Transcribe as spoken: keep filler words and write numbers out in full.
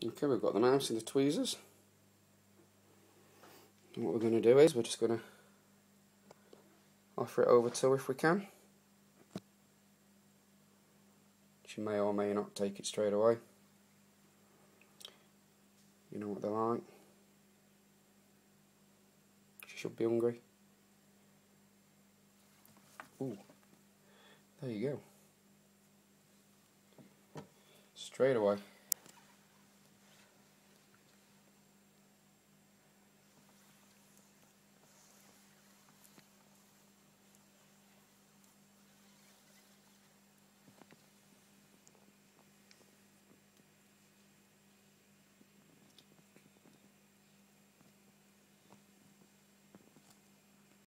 Okay, we've got the mouse and the tweezers. And what we're going to do is we're just going to offer it over to her if we can. She may or may not take it straight away. You know what they're like. She should be hungry. Ooh, there you go. Straight away.